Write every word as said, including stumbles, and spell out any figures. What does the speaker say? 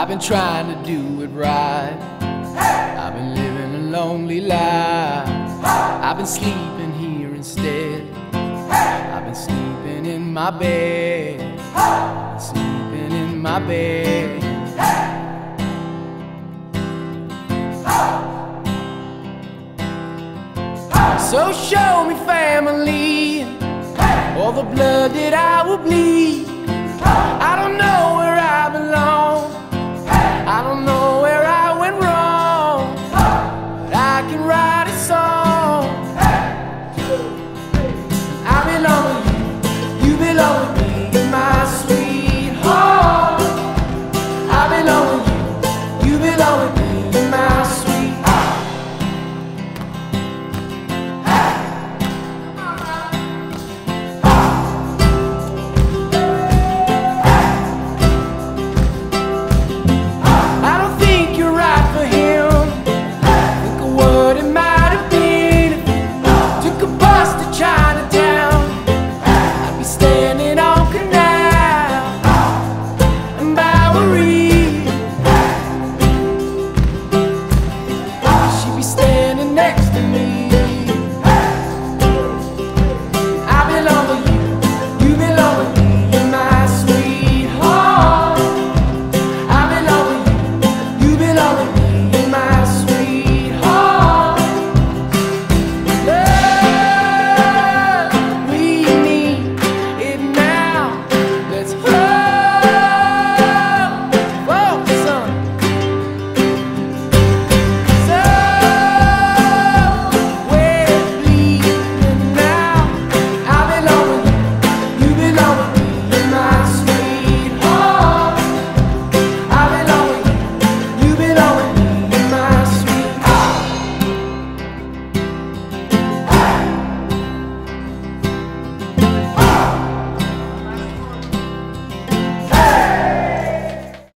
I've been trying to do it right. I've been living a lonely life. I've been sleeping here instead. I've been sleeping in my bed. I've been sleeping in my bed. So show me family, all the blood that I will bleed.